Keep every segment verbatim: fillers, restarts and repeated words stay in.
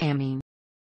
Amine.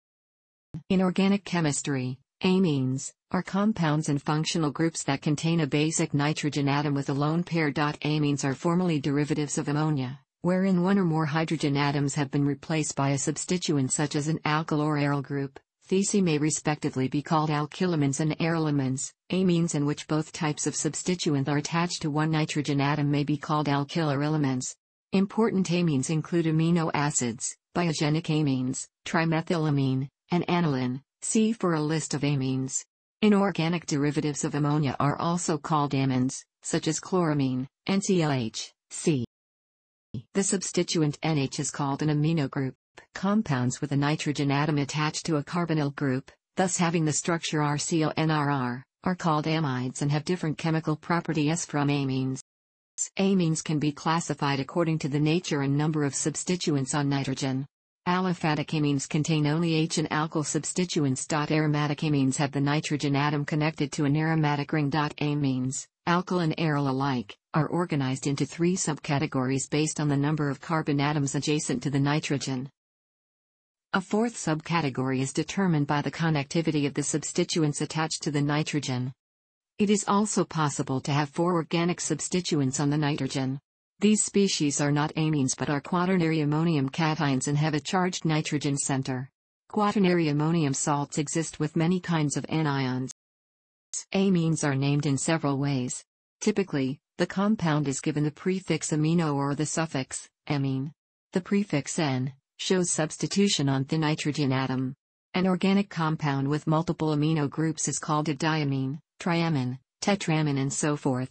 In organic chemistry, amines are compounds and functional groups that contain a basic nitrogen atom with a lone pair. Amines are formally derivatives of ammonia, wherein one or more hydrogen atoms have been replaced by a substituent such as an alkyl or aryl group. These may respectively be called alkylamines and arylamines. Amines in which both types of substituent are attached to one nitrogen atom may be called alkylarylamines. Important amines include amino acids, biogenic amines, trimethylamine, and aniline. See for a list of amines. Inorganic derivatives of ammonia are also called amines, such as chloramine, N C L H, C. The substituent N H is called an amino group. Compounds with a nitrogen atom attached to a carbonyl group, thus having the structure R C O N R R, are called amides and have different chemical properties from amines. Amines can be classified according to the nature and number of substituents on nitrogen. Aliphatic amines contain only H and alkyl substituents. Aromatic amines have the nitrogen atom connected to an aromatic ring. Amines, alkyl and aryl alike, are organized into three subcategories based on the number of carbon atoms adjacent to the nitrogen. A fourth subcategory is determined by the connectivity of the substituents attached to the nitrogen. It is also possible to have four organic substituents on the nitrogen. These species are not amines but are quaternary ammonium cations and have a charged nitrogen center. Quaternary ammonium salts exist with many kinds of anions. Amines are named in several ways. Typically, the compound is given the prefix amino or the suffix amine. The prefix N shows substitution on the nitrogen atom. An organic compound with multiple amino groups is called a diamine, triamine, tetramine and so forth.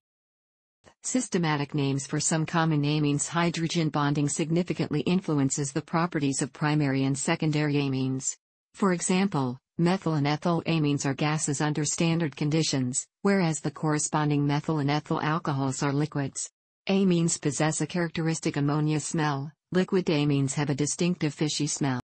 Systematic names for some common amines. Hydrogen bonding significantly influences the properties of primary and secondary amines. For example, methyl and ethyl amines are gases under standard conditions, whereas the corresponding methyl and ethyl alcohols are liquids. Amines possess a characteristic ammonia smell. Liquid amines have a distinctive fishy smell.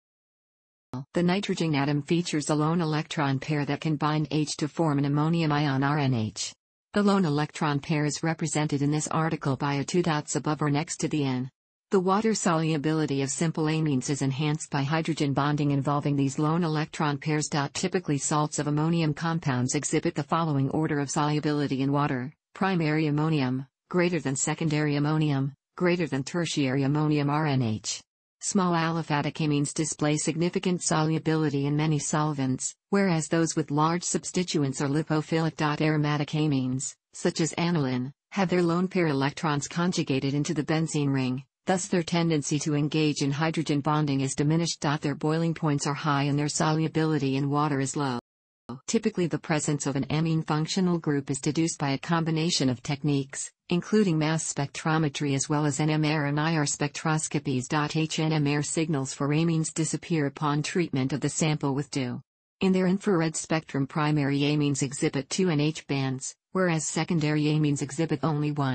The nitrogen atom features a lone electron pair that can bind H to form an ammonium ion R N H. The lone electron pair is represented in this article by a two dots above or next to the N. The water solubility of simple amines is enhanced by hydrogen bonding involving these lone electron pairs. Typically salts of ammonium compounds exhibit the following order of solubility in water: primary ammonium, greater than secondary ammonium, greater than tertiary ammonium R N H. Small aliphatic amines display significant solubility in many solvents, whereas those with large substituents are lipophilic. Aromatic amines, such as aniline, have their lone pair electrons conjugated into the benzene ring, thus their tendency to engage in hydrogen bonding is diminished. Their boiling points are high and their solubility in water is low. Typically the presence of an amine functional group is deduced by a combination of techniques, including mass spectrometry as well as N M R and I R spectroscopies. H N M R signals for amines disappear upon treatment of the sample with D U. In their infrared spectrum, primary amines exhibit two N H bands, whereas secondary amines exhibit only one.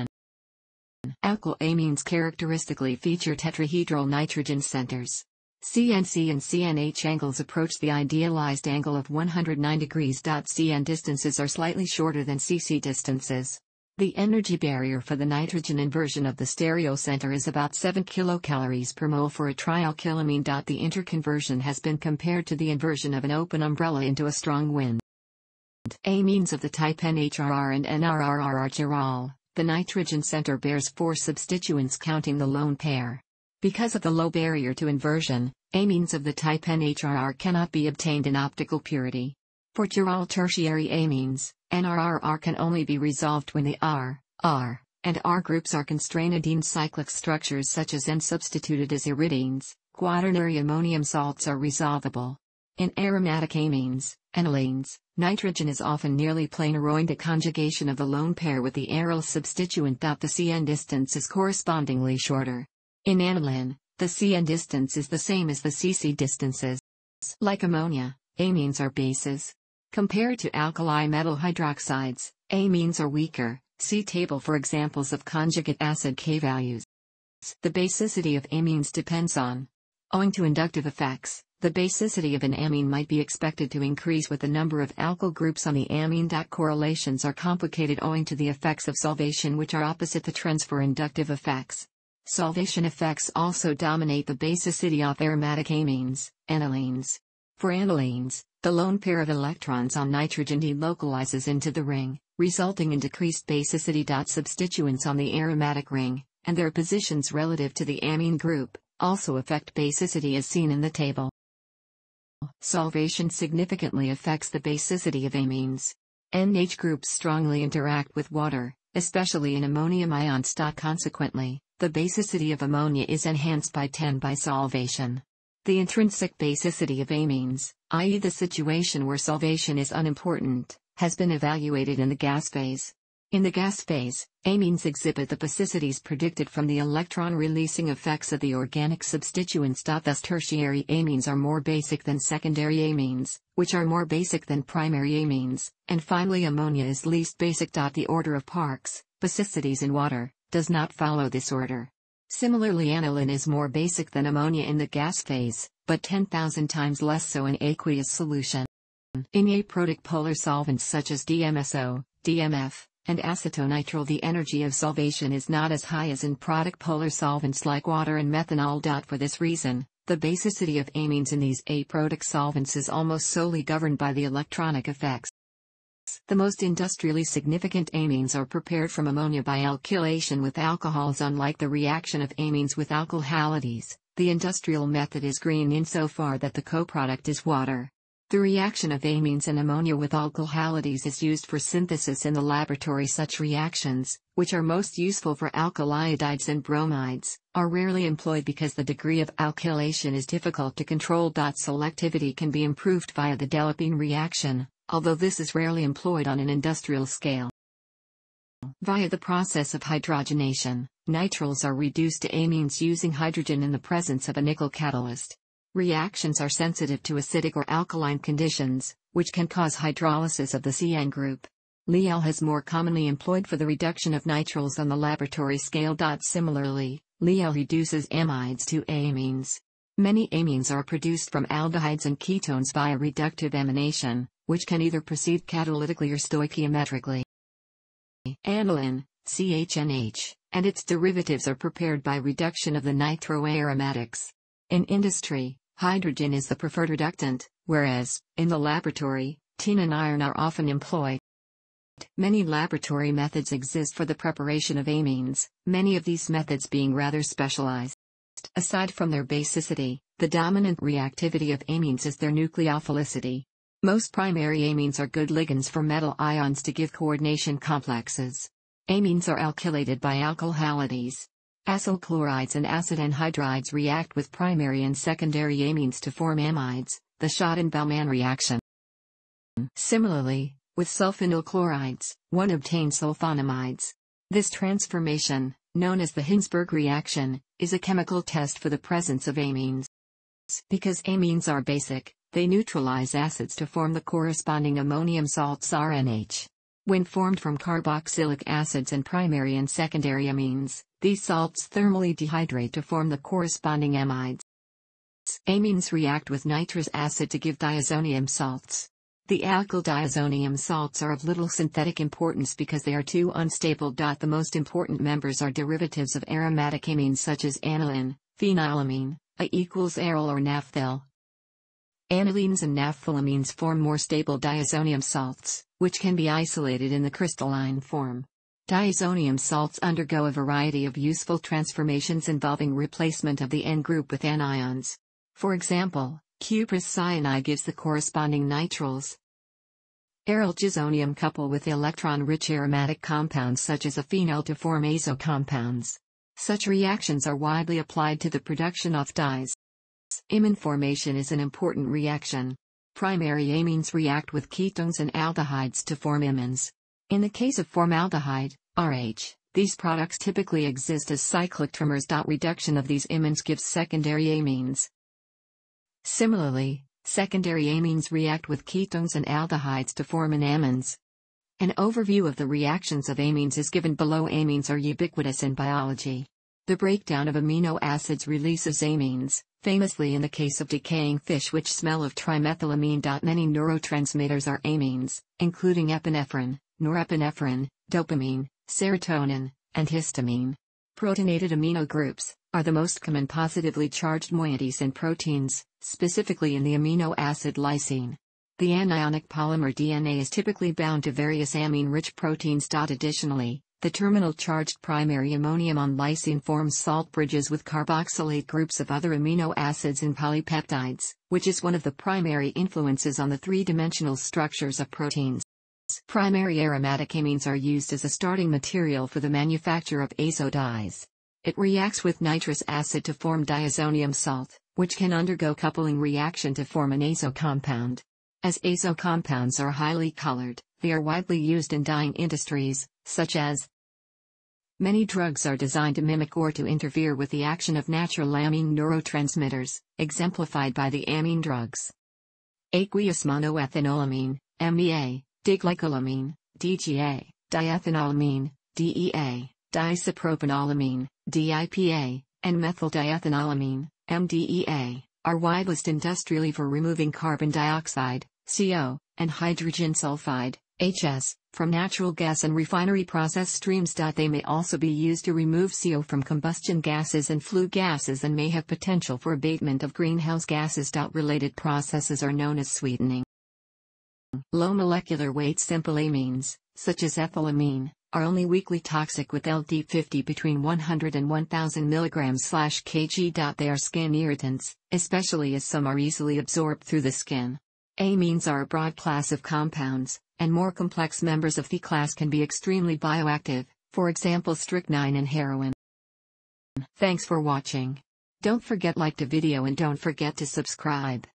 Alkyl amines characteristically feature tetrahedral nitrogen centers. C N C and C N H angles approach the idealized angle of one hundred nine degrees. C N distances are slightly shorter than C C distances. The energy barrier for the nitrogen inversion of the stereocenter is about seven kilocalories per mole for a trialkylamine. The interconversion has been compared to the inversion of an open umbrella into a strong wind. Amines of the type N H R R and N R R R are chiral. The nitrogen center bears four substituents counting the lone pair. Because of the low barrier to inversion, amines of the type N H R R cannot be obtained in optical purity. For chiral tertiary amines, N R R R can only be resolved when the R, R, and R groups are constrainedine cyclic structures such as N substituted as iridenes. Quaternary ammonium salts are resolvable. In aromatic amines, anilines, nitrogen is often nearly planar owing to conjugation of the lone pair with the aryl substituent. The C N distance is correspondingly shorter. In aniline, the C N distance is the same as the C C distances. Like ammonia, amines are bases. Compared to alkali metal hydroxides, amines are weaker. See table for examples of conjugate acid K values. The basicity of amines depends on. Owing to inductive effects, the basicity of an amine might be expected to increase with the number of alkyl groups on the amine. Correlations are complicated owing to the effects of solvation which are opposite the trends for inductive effects. Solvation effects also dominate the basicity of aromatic amines, anilines. For anilines, the lone pair of electrons on nitrogen delocalizes into the ring, resulting in decreased basicity. Substituents on the aromatic ring, and their positions relative to the amine group, also affect basicity as seen in the table. Solvation significantly affects the basicity of amines. N H groups strongly interact with water, especially in ammonium ions. Consequently, the basicity of ammonia is enhanced by ten by solvation. The intrinsic basicity of amines, that is the situation where solvation is unimportant, has been evaluated in the gas phase. In the gas phase, amines exhibit the basicities predicted from the electron-releasing effects of the organic substituents. Thus tertiary amines are more basic than secondary amines, which are more basic than primary amines, and finally ammonia is least basic. The order of Parkes, basicities in water, does not follow this order. Similarly, aniline is more basic than ammonia in the gas phase, but ten thousand times less so in aqueous solution. In aprotic polar solvents such as D M S O, D M F, and acetonitrile, the energy of solvation is not as high as in protic polar solvents like water and methanol. For this reason, the basicity of amines in these aprotic solvents is almost solely governed by the electronic effects. The most industrially significant amines are prepared from ammonia by alkylation with alcohols. Unlike the reaction of amines with alkyl halides, the industrial method is green insofar that the coproduct is water. The reaction of amines and ammonia with alkyl halides is used for synthesis in the laboratory. Such reactions, which are most useful for alkylides and bromides, are rarely employed because the degree of alkylation is difficult to control. Selectivity can be improved via the Delappine reaction, although this is rarely employed on an industrial scale. Via the process of hydrogenation, nitriles are reduced to amines using hydrogen in the presence of a nickel catalyst. Reactions are sensitive to acidic or alkaline conditions, which can cause hydrolysis of the C N group. L is more commonly employed for the reduction of nitriles on the laboratory scale. Similarly, L reduces amides to amines. Many amines are produced from aldehydes and ketones via reductive amination, which can either proceed catalytically or stoichiometrically. Aniline, C H N H, and its derivatives are prepared by reduction of the nitroaromatics. In industry, hydrogen is the preferred reductant, whereas, in the laboratory, tin and iron are often employed. Many laboratory methods exist for the preparation of amines, many of these methods being rather specialized. Aside from their basicity, the dominant reactivity of amines is their nucleophilicity. Most primary amines are good ligands for metal ions to give coordination complexes. Amines are alkylated by alkyl halides. Acyl chlorides and acid anhydrides react with primary and secondary amines to form amides, the Schott-Baumann reaction. Similarly, with sulfonyl chlorides, one obtains sulfonamides. This transformation, known as the Hinsberg reaction, is a chemical test for the presence of amines. Because amines are basic, they neutralize acids to form the corresponding ammonium salts R N H. When formed from carboxylic acids and primary and secondary amines, these salts thermally dehydrate to form the corresponding amides. Amines react with nitrous acid to give diazonium salts. The alkyl diazonium salts are of little synthetic importance because they are too unstable. The most important members are derivatives of aromatic amines such as aniline, phenylamine, A equals aryl or naphthyl. Anilines and naphthylamines form more stable diazonium salts, which can be isolated in the crystalline form. Diazonium salts undergo a variety of useful transformations involving replacement of the N group with anions. For example, cuprous cyanide gives the corresponding nitriles. Aryl gazonium couple with electron-rich aromatic compounds such as a phenol to form azo compounds. Such reactions are widely applied to the production of dyes. Amine formation is an important reaction. Primary amines react with ketones and aldehydes to form imines. In the case of formaldehyde, R H, these products typically exist as cyclic trimers. Reduction of these imines gives secondary amines. Similarly, secondary amines react with ketones and aldehydes to form an amines. An overview of the reactions of amines is given below. Amines are ubiquitous in biology. The breakdown of amino acids releases amines, famously in the case of decaying fish which smell of trimethylamine. Many neurotransmitters are amines, including epinephrine, norepinephrine, dopamine, serotonin, and histamine. Protonated amino groups are the most common positively charged moieties in proteins, specifically in the amino acid lysine. The anionic polymer D N A is typically bound to various amine-rich proteins. Additionally, the terminal charged primary ammonium on lysine forms salt bridges with carboxylate groups of other amino acids and polypeptides, which is one of the primary influences on the three-dimensional structures of proteins. Primary aromatic amines are used as a starting material for the manufacture of azo dyes. It reacts with nitrous acid to form diazonium salt, which can undergo coupling reaction to form an azo compound. As azo compounds are highly colored, they are widely used in dyeing industries, such as many drugs are designed to mimic or to interfere with the action of natural amine neurotransmitters, exemplified by the amine drugs. Aqueous monoethanolamine, M E A, diglycolamine, D G A, diethanolamine, D E A, disopropanolamine, D I P A, and methyldiethanolamine, M D E A, are widely industrially for removing carbon dioxide, C O, and hydrogen sulfide, H S, from natural gas and refinery process streams. They may also be used to remove C O from combustion gases and flue gases and may have potential for abatement of greenhouse gases. Related processes are known as sweetening. Low molecular weight simple amines, such as ethylamine, are only weakly toxic with L D fifty between one hundred and one thousand milligrams per kilogram. They are skin irritants, especially as some are easily absorbed through the skin. Amines are a broad class of compounds, and more complex members of the class can be extremely bioactive, for example strychnine and heroin. Thanks for watching. Don't forget like the video and don't forget to subscribe.